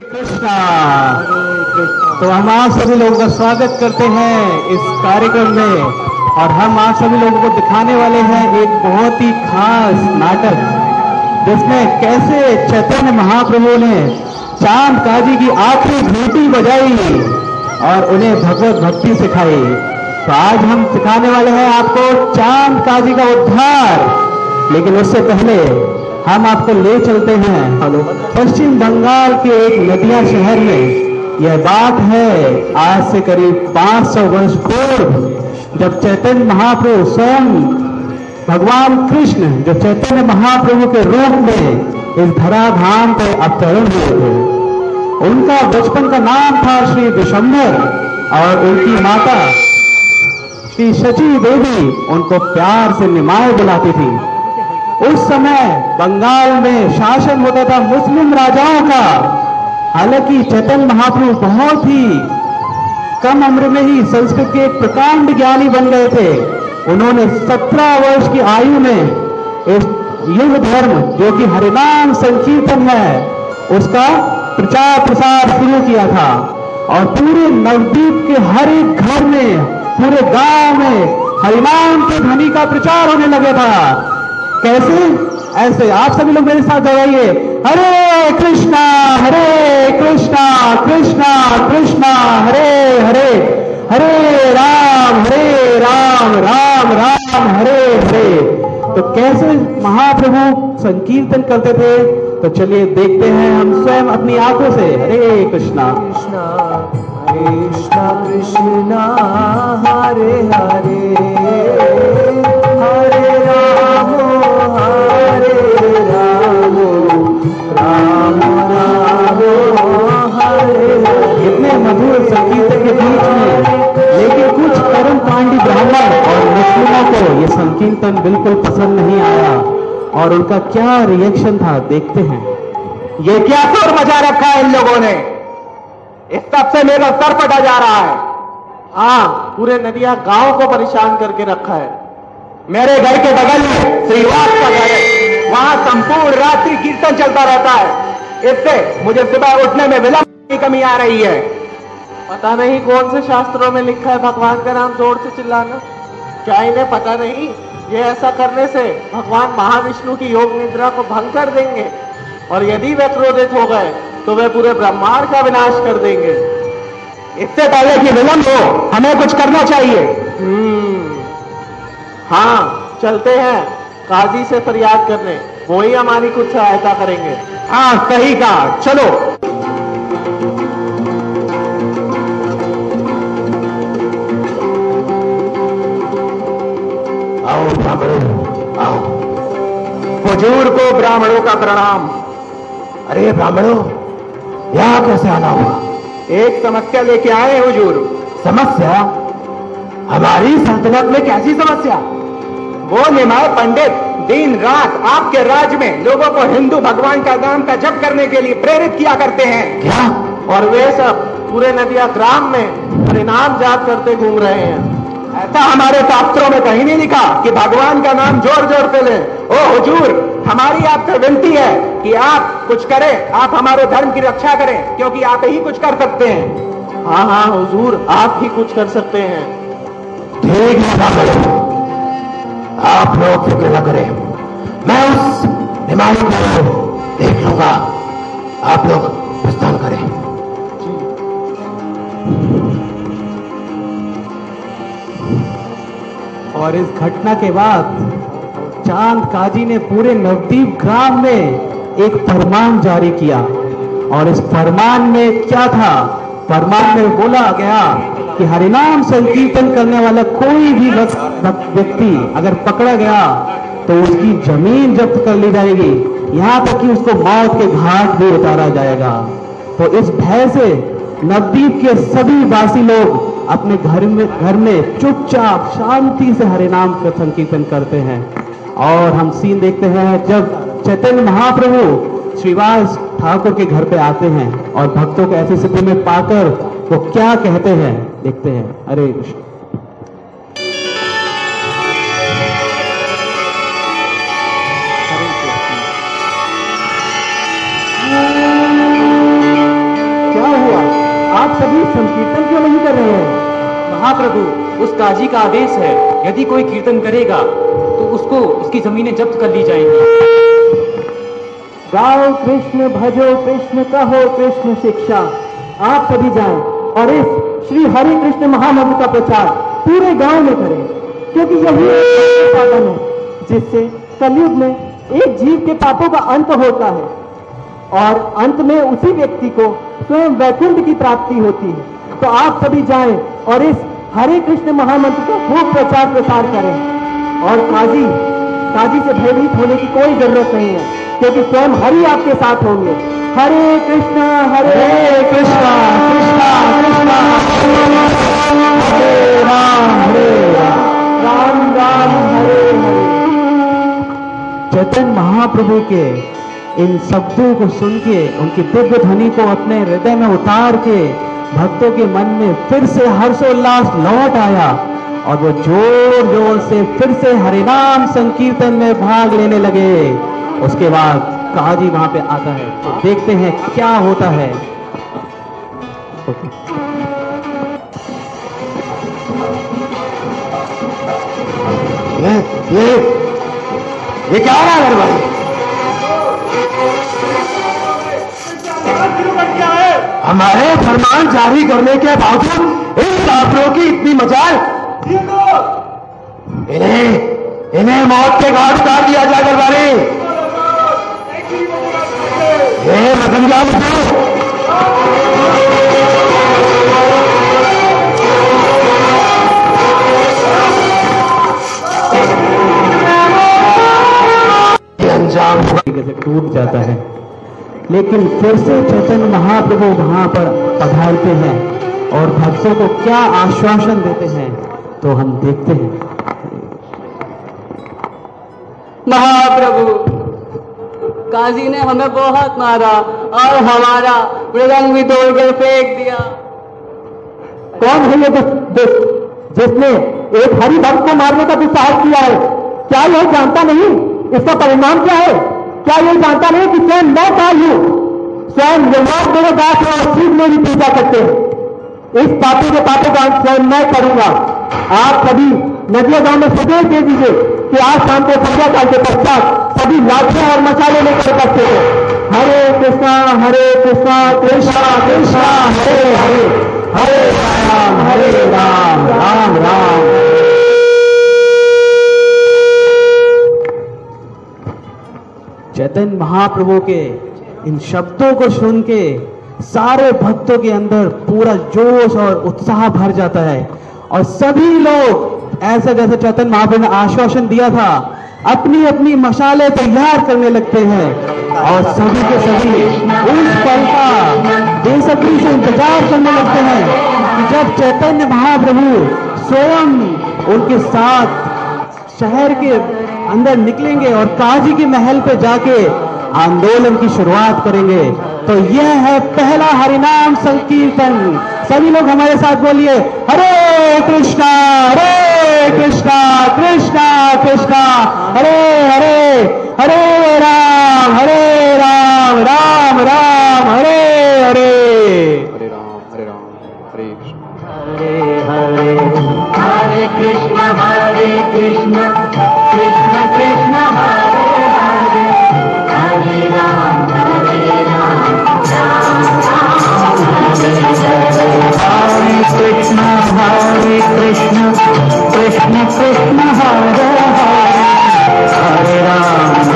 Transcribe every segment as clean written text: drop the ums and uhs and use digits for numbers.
कृष्णा। तो हम आप सभी लोगों का स्वागत करते हैं इस कार्यक्रम में और हम आप सभी लोगों को दिखाने वाले हैं एक बहुत ही खास नाटक जिसमें कैसे चैतन्य महाप्रभु ने चांद काजी की आखिरी घंटी बजाई और उन्हें भगवत भक्ति सिखाई। तो आज हम सिखाने वाले हैं आपको चांद काजी का उद्धार, लेकिन उससे पहले हम आपको ले चलते हैं पश्चिम बंगाल के एक नदिया शहर में। यह बात है आज से करीब 500 वर्ष पूर्व, जब चैतन्य महाप्रभु स्वयं भगवान कृष्ण जो चैतन्य महाप्रभु के रूप में इस धराधाम पर अवतरण हुए थे। उनका बचपन का नाम था श्री विशंबर और उनकी माता श्री शची देवी उनको प्यार से निमाय बुलाती थी। उस समय बंगाल में शासन होता था मुस्लिम राजाओं का। हालांकि चैतन्य महाप्रभु बहुत ही कम उम्र में ही संस्कृत के प्रकांड ज्ञानी बन गए थे। उन्होंने 17 वर्ष की आयु में इस युग धर्म जो कि हरिनाम संकीर्तन है उसका प्रचार प्रसार शुरू किया था और पूरे नवद्वीप के हर एक घर में, पूरे गांव में हरिनाम के ध्वनि का प्रचार होने लगा था। कैसे? ऐसे आप सभी लोग मेरे साथ दोहराइए, हरे कृष्णा कृष्णा कृष्णा हरे हरे, हरे राम राम राम हरे हरे। तो कैसे महाप्रभु संकीर्तन करते थे? तो चलिए देखते हैं हम स्वयं अपनी आंखों से। हरे कृष्णा कृष्णा कृष्णा कृष्णा हरे हरे, हरे राम राम राम हरे हरे। इतने मधुर संकीर्तन के बीच में लेकिन कुछ कर्म कांडी ब्राह्मण और मुस्लिमों को यह संकीर्तन बिल्कुल पसंद नहीं आया और उनका क्या रिएक्शन था देखते हैं। ये क्या शोर मचा रखा है इन लोगों ने? इस तब से मेरा सर फटा जा रहा है। हाँ, पूरे नदिया गांव को परेशान करके रखा है। मेरे घर के बगल में श्रीवास का घर है, वहां संपूर्ण रात्रि कीर्तन चलता रहता है। इससे मुझे सुबह उठने में विलंब की कमी आ रही है। पता नहीं कौन से शास्त्रों में लिखा है भगवान का नाम जोर से चिल्लाना? क्या इन्हें पता नहीं ये ऐसा करने से भगवान महाविष्णु की योग निद्रा को भंग कर देंगे और यदि वे क्रोधित हो गए तो वे पूरे ब्रह्मांड का विनाश कर देंगे। इससे पहले कि विलंब हो हमें कुछ करना चाहिए। हाँ, चलते हैं काजी से फरियाद करने, वो ही हमारी कुछ सहायता करेंगे। हाँ, सही कहा, चलो। आओ ब्राह्मणों, आओ। हुजूर को ब्राह्मणों का प्रणाम। अरे ब्राह्मणों, यहाँ कैसे आना हुआ? एक समस्या लेके आए हुजूर। समस्या? हमारी सल्तनत में कैसी समस्या? वो निमाय पंडित दिन रात आपके राज्य में लोगों को हिंदू भगवान का नाम का जप करने के लिए प्रेरित किया करते हैं। क्या? और वे सब पूरे नदिया ग्राम में हरिनाम जाप करते घूम रहे हैं। ऐसा हमारे शास्त्रों में कहीं नहीं लिखा कि भगवान का नाम जोर जोर पे लें। ओ हुजूर, हमारी आपसे विनती है कि आप कुछ करें, आप हमारे धर्म की रक्षा करें, क्योंकि आप ही कुछ कर सकते हैं। हाँ हाँ हुजूर, आप ही कुछ कर सकते हैं। ठीक है, आप लोग फिक्र न करें, मैं उस बीमारी को देख लूंगा। आप लोग प्रस्थान करें। और इस घटना के बाद चांद काजी ने पूरे नवद्वीप ग्राम में एक फरमान जारी किया और इस फरमान में क्या था? फरमान में बोला गया कि हरिनाम संकीर्तन करने वाला कोई भी व्यक्ति अगर पकड़ा गया तो उसकी जमीन जब्त कर ली जाएगी, यहां तक कि उसको मौत के घाट भी उतारा जाएगा। तो इस भय से नवद्वीप के सभी वासी लोग अपने घर में चुपचाप शांति से हरिनाम का संकीर्तन करते हैं। और हम सीन देखते हैं जब चैतन्य महाप्रभु श्रीवास ठाकुर के घर पे आते हैं और भक्तों को ऐसी स्थिति में पाकर वो क्या कहते हैं देखते हैं। हरे कृष्ण। सभी संकीर्तन क्यों नहीं कर रहे हैं? महाप्रभु, उस काजी का आदेश है, यदि कोई कीर्तन करेगा तो उसको उसकी जमीनें जब्त कर ली जाएंगी। गाओ कृष्ण, भजो कृष्ण, कहो कृष्ण शिक्षा। आप सभी जाएं और इस श्री हरि कृष्ण महामंत्र का प्रचार पूरे गांव में करें, क्योंकि यही साधन है जिससे कलयुग में एक जीव के पापों का अंत होता है और अंत में उसी व्यक्ति को स्वयं वैकुंठ की प्राप्ति होती है। तो आप सभी जाएं और इस हरे कृष्ण महामंत्र का खूब प्रचार प्रसार करें। और काजी से भयभीत होने की कोई जरूरत नहीं है, क्योंकि स्वयं हरि आपके साथ होंगे। हरे कृष्णा कृष्णा कृष्णा हरे राम राम राम हरे हरे। चैतन्य महाप्रभु के इन शब्दों को सुन के, उनकी दिव्य ध्वनि को अपने हृदय में उतार के भक्तों के मन में फिर से हर्षोल्लास लौट आया और वो जोर जोर से फिर से हरिनाम संकीर्तन में भाग लेने लगे। उसके बाद काजी वहां पे आता है, तो देखते हैं क्या होता है। ये क्या हो रहा है भाई? हमारे फरमान जारी करने के बावजूद इन काफिरों की इतनी मजाल। इन्हें मौत के घाट उतार दिया जाए दरबारी। ये मदनलाल अंजाम टूट जाता है। लेकिन फिर से चैतन्य महाप्रभु वहां पर पधारते हैं और भक्तों को क्या आश्वासन देते हैं, तो हम देखते हैं। महाप्रभु, काजी ने हमें बहुत मारा और हमारा मृदंग भी तोड़कर फेंक दिया। कौन है ये दुष्ट जिसने एक हरि भक्त को मारने का दुस्साहस किया है? क्या यह जानता नहीं इसका परिणाम क्या है? क्या यह जानता नहीं कि स्वयं मैं काल हूं? स्वयं यमराज मेरे दास और शिव मेरी पूजा करते हैं। इस पापी के पापों का अंत स्वयं मैं करूंगा। आप सभी नदिया गांव में संदेश दे दीजिए कि आज शाम को संध्या काल के पश्चात सभी लाठियां और मसाले लेकर उपस्थित हो। हरे कृष्णा कृष्णा कृष्णा हरे हरे, हरे राम राम राम। चैतन्य महाप्रभु के इन शब्दों को सुन के सारे भक्तों के अंदर पूरा जोश और उत्साह भर जाता है और सभी लोग ऐसा जैसे चैतन्य महाप्रभु ने आश्वासन दिया था अपनी अपनी मशाले तैयार करने लगते हैं और सभी के सभी उस पल का बेसब्री से इंतजार करने लगते हैं कि जब चैतन्य महाप्रभु स्वयं उनके साथ शहर के अंदर निकलेंगे और काजी के महल पे जाके आंदोलन की शुरुआत करेंगे। तो यह है पहला हरिनाम संकीर्तन। सभी लोग हमारे साथ बोलिए, हरे कृष्णा कृष्णा कृष्णा हरे हरे, हरे राम राम राम हरे हरे। हरे राम हरे कृष्ण हरे हरे, हरे कृष्ण कृष्ण कृष्ण हरे हरे, हरे राम राम राम हरे हरे। हरे कृष्ण कृष्ण कृष्ण हरे हरे, हरे राम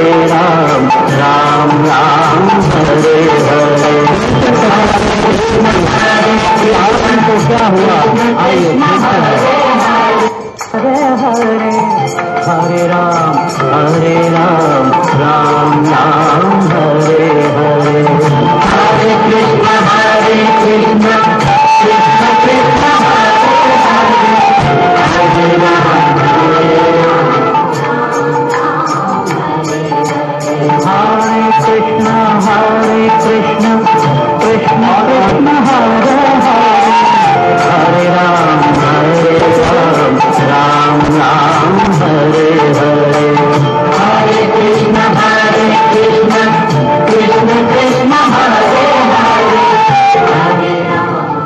राम राम हरे हरे। तो क्या हुआ? आइए हरे हरे, हरे राम राम राम हरे हरे। हरे कृष्ण कृष्ण कृष्ण हरे हरे, हरे राम हरे कृष्ण कृष्ण कृष्ण हरे हरे, हरे राम राम हरे हरे। हरे कृष्ण कृष्ण कृष्ण हरे हरे, हरे राम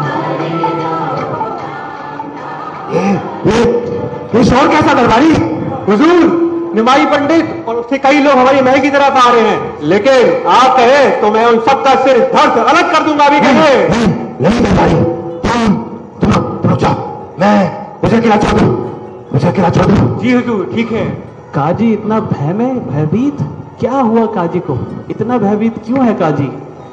अच्छा दरबारी। हुजूर, निमाई पंडित और उससे कई लोग हमारी महल की तरफ आ रहे हैं, लेकिन आप कहे तो मैं उन सबका सिर धड़ से अलग कर दूंगा। अभी कहे नहीं दरबारी, तुम जाओ, मैं मुझे अकेला छोड़ दो, मुझे अकेला छोड़ दो। जी हुजूर, ठीक है। काजी इतना भय में भयभीत, क्या हुआ काजी को, इतना भयभीत क्यों है काजी?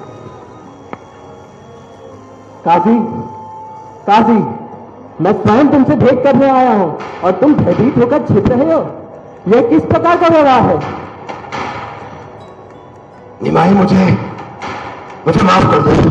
काजी, काजी, मैं स्वयं तुमसे भेंट करने आया हूं और तुम भयभीत होकर छिप रहे हो। यह किस प्रकार का व्यवहार है? निमाई, मुझे माफ कर दो,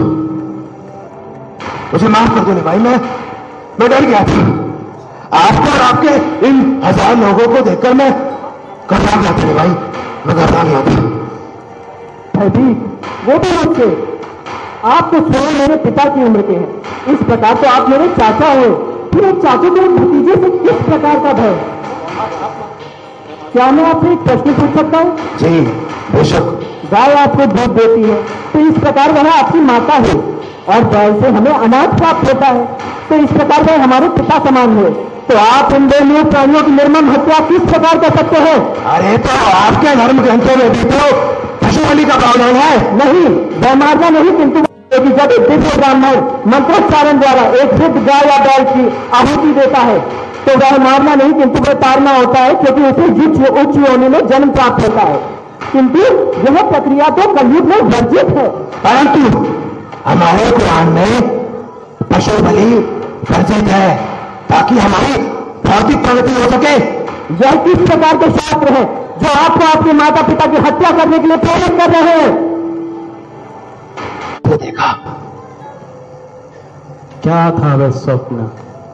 मुझे माफ कर दो निमाई। मैं डर गया था, आपको और आपके इन 1000 लोगों को देखकर मैं घबरा गया था निमाई, मैं घबरा गया था। भयभीत, वो भी मुझसे, आप तो स्वयं मेरे पिता की उम्र के हैं, इस प्रकार तो आप मेरे चाचा हुए, फिर एक चाचे के भतीजे से किस प्रकार का भय? क्या मैं आपसे एक प्रश्न पूछ सकता हूँ? जी बेशक। गाय आपको दूध देती है तो इस प्रकार वह आपकी माता है, और बैल से हमें अनाज प्राप्त होता है तो इस प्रकार वह हमारे पिता समान है। तो आप इन दोनों प्राणियों की निर्मम हत्या किस प्रकार कर सकते हैं? अरे तो आपके धर्म ग्रंथों में भी तो पशु बलि का प्रावधान है। नहीं, वह मारना नहीं, किंतु जब एक दिव्य ब्राह्मण मंत्रोच्चारण द्वारा एक शुद्ध गाय या बैल की आहुति देता है तो वह मारना नहीं, किंतु वह तारना होता है, क्योंकि उसे उच्च योनि में जन्म प्राप्त होता है। किंतु यह प्रक्रिया तो कलयुग में वर्जित है। परंतु हमारे कुरान में पशु बलि वर्जित है ताकि हमारी भौतिक प्रगति हो सके। यह किस प्रकार के शास्त्र है जो आपको आपके माता पिता की हत्या करने के लिए प्रेरित कर रहे हैं? देखा क्या था वह स्वप्न?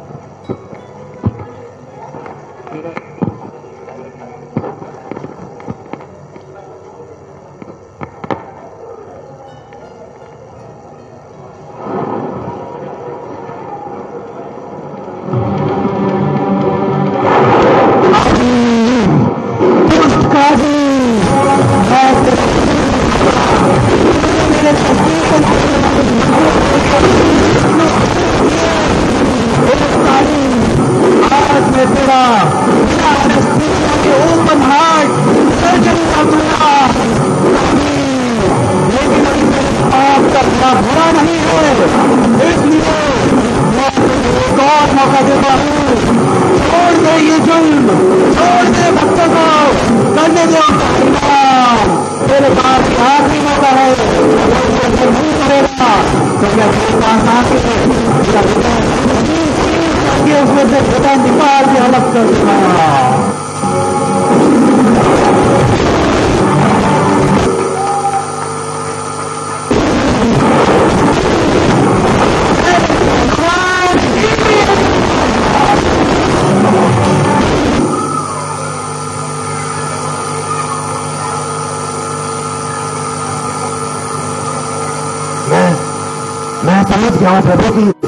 मैं समझ गया हूं प्रभु की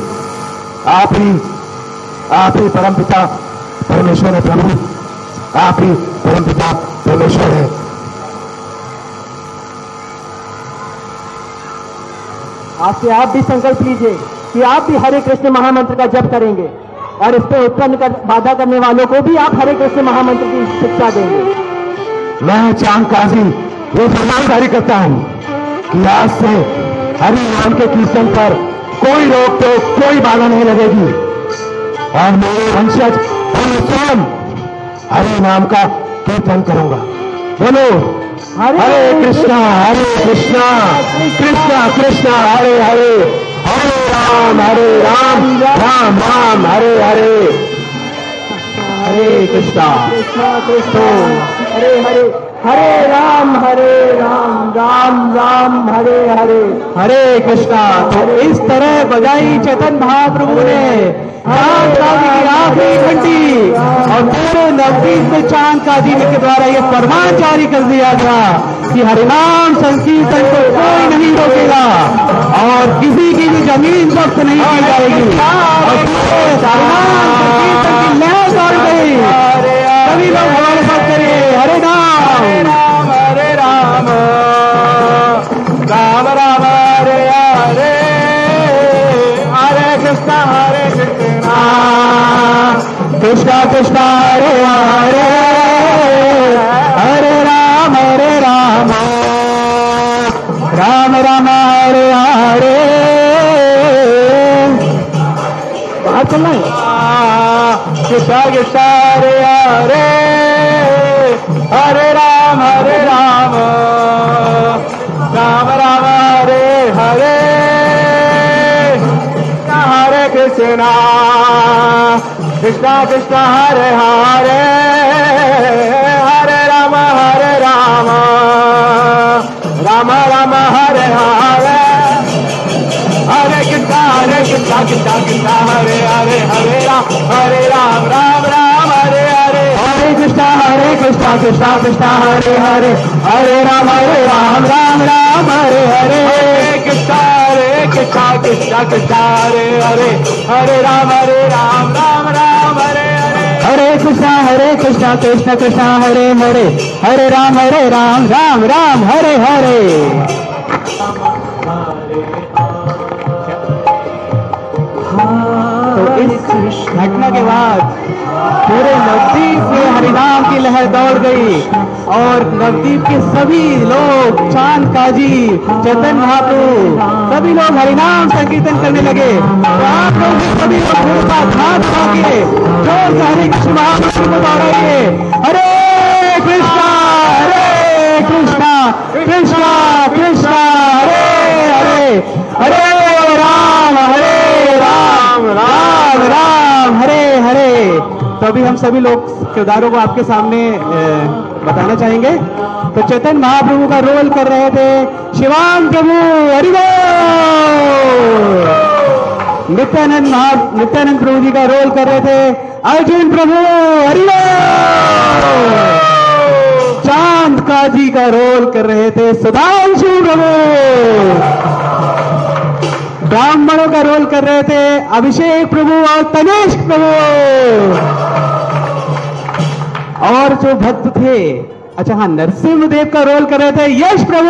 आप ही परमपिता परमेश्वर है। प्रभु आप ही परमपिता परमेश्वर है। आपसे आप भी संकल्प लीजिए कि आप भी हरे कृष्ण महामंत्र का जप करेंगे और इस पर उत्पन्न बाधा करने वालों को भी आप हरे कृष्ण महामंत्र की शिक्षा देंगे। मैं चांद काजी ये फरमान जारी करता हूं कि आज से हरि नाम के कीर्तन पर कोई रोक टोक कोई बाधा नहीं लगेगी और मेरे वंशज मैं स्वयं हरि नाम का कीर्तन करूंगा। बोलो हरे कृष्णा कृष्णा कृष्णा हरे हरे, हरे राम राम राम हरे हरे। हरे कृष्णा कृष्णा हरे हरे, हरे राम राम राम हरे हरे। हरे कृष्णा। तो इस तरह बजाई चेतन महाप्रभु ने चांद काजी की आखिरी घंटी और पूरे नवदीप में चांद काजी के द्वारा यह फरमान जारी कर दिया गया कि हरिनाम संकीर्तन को कोई नहीं रोकेगा और किसी की भी जमीन जब्त नहीं की जाएगी और हरिनाम संकीर्तन की लहर दौड़ गई। सभी लोग हमारे साथ करिए हरे राम हरे राम राम राम हरे हरे, हरे कृष्णा कृष्णा कृष्णा कृष्णा हरे हरे। चलना है। कृष्णा कृष्णा हरे हरे, हरे राम राम राम हरे हरे, हरे कृष्णा कृष्णा कृष्णा हरे हरे, हरे राम राम राम हरे हरे, हरे कृष्णा कृष्णा कृष्णा हरे हरे, हरे राम राम हरे हरे, हरे कृष्णा कृष्णा कृष्णा हरे हरे, हरे राम राम हरे हरे, हरे कृष्णा कृष्णा कृष्णा हरे हरे, हरे राम राम हरे हरे, हरे कृष्णा कृष्णा कृष्णा हरे हरे, हरे राम राम हरे हरे। तो इस घटना के बाद पूरे नवद्वीप में हरिनाम की लहर दौड़ गई और नवद्वीप के सभी लोग, चांद काजी, चेतन महाप्रभु, सभी लोग हरिनाम संकीर्तन करने लगे। तो आप लोग सभी लोग का हाथ उठा के जोर से हरे कृष्ण महामंत्र को दोहराइए। हरे कृष्णा कृष्णा कृष्णा हरे हरे, हरे राम राम हरे हरे। तो अभी हम सभी लोग किरदारों को आपके सामने बताना चाहेंगे। तो चेतन महाप्रभु का रोल कर रहे थे शिवान प्रभु, हरि बोल। नित्यानंद प्रभु जी का रोल कर रहे थे अर्जुन प्रभु, हरि बोल। चांद काजी का रोल कर रहे थे सुधांशु प्रभु। ब्राह्मणों का रोल कर रहे थे अभिषेक प्रभु और तनेश प्रभु। और जो भक्त थे, अच्छा हाँ, नरसिंहदेव का रोल कर रहे थे यश प्रभु।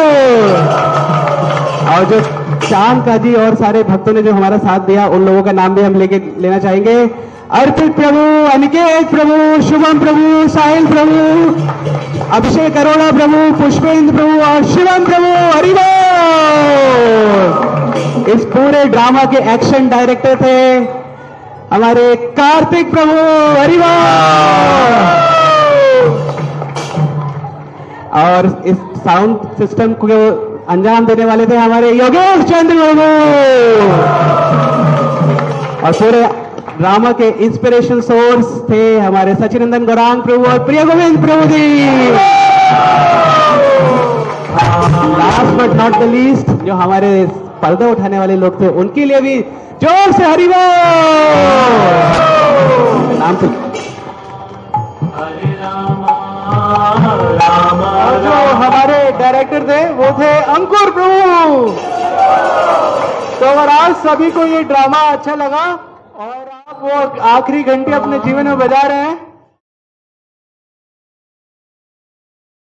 और जो चांद काजी और सारे भक्तों ने जो हमारा साथ दिया, उन लोगों का नाम भी हम लेना चाहेंगे। अर्पित प्रभु, अनिकेत प्रभु, शुभम प्रभु, साहिल प्रभु, अभिषेक अरोड़ा प्रभु, पुष्पेंद्र प्रभु और शिवम प्रभु, हरि बोल। इस पूरे ड्रामा के एक्शन डायरेक्टर थे हमारे कार्तिक प्रभु, हरि बोल। और इस साउंड सिस्टम को अंजाम देने वाले थे हमारे योगेश चंद्र प्रभु। और पूरे ड्रामा के इंस्पिरेशन सोर्स थे हमारे सचिनंदन गौरांग प्रभु और प्रिय Govind Prabhu ji. Last but not the least, जो हमारे पर्दा उठाने वाले लोग थे, उनके लिए भी जोर से हरि बोल। नाम से जो हमारे डायरेक्टर थे वो थे अंकुर प्रभु। तो अगर आज सभी को ये ड्रामा अच्छा लगा और आप वो आखिरी घंटे अपने जीवन में बजा रहे हैं,